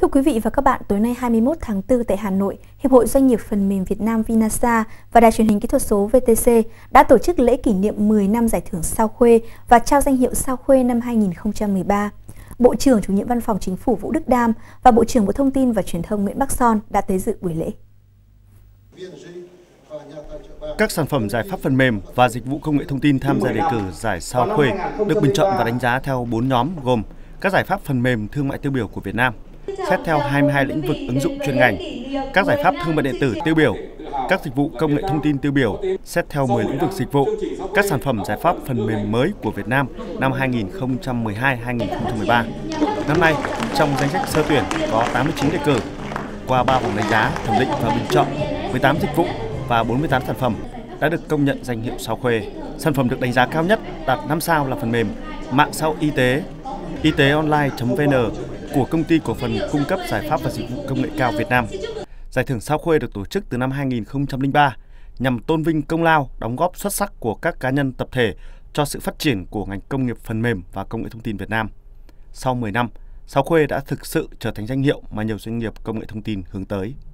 Thưa quý vị và các bạn, tối nay 21 tháng 4 tại Hà Nội, Hiệp hội Doanh nghiệp Phần mềm Việt Nam Vinasa và Đài truyền hình kỹ thuật số VTC đã tổ chức lễ kỷ niệm 10 năm giải thưởng Sao Khuê và trao danh hiệu Sao Khuê năm 2013. Bộ trưởng Chủ nhiệm Văn phòng Chính phủ Vũ Đức Đam và Bộ trưởng Bộ Thông tin và Truyền thông Nguyễn Bắc Son đã tới dự buổi lễ. Các sản phẩm giải pháp phần mềm và dịch vụ công nghệ thông tin tham gia đề cử giải Sao Khuê được bình chọn và đánh giá theo 4 nhóm gồm các giải pháp phần mềm thương mại tiêu biểu của Việt Nam, xét theo 22 lĩnh vực ứng dụng chuyên ngành, các giải pháp thương mại điện tử tiêu biểu, các dịch vụ công nghệ thông tin tiêu biểu, xét theo 10 lĩnh vực dịch vụ, các sản phẩm giải pháp phần mềm mới của Việt Nam năm 2012-2013. Năm nay, trong danh sách sơ tuyển có 89 đề cử. Qua 3 vòng đánh giá, thẩm định và bình chọn, 18 dịch vụ và 48 sản phẩm đã được công nhận danh hiệu Sao Khuê. Sản phẩm được đánh giá cao nhất đạt 5 sao là phần mềm mạng xã hội y tế online.vn của Công ty cổ phần cung cấp giải pháp và dịch vụ công nghệ cao Việt Nam. Giải thưởng Sao Khuê được tổ chức từ năm 2003 nhằm tôn vinh công lao, đóng góp xuất sắc của các cá nhân tập thể cho sự phát triển của ngành công nghiệp phần mềm và công nghệ thông tin Việt Nam. Sau 10 năm, Sao Khuê đã thực sự trở thành danh hiệu mà nhiều doanh nghiệp công nghệ thông tin hướng tới.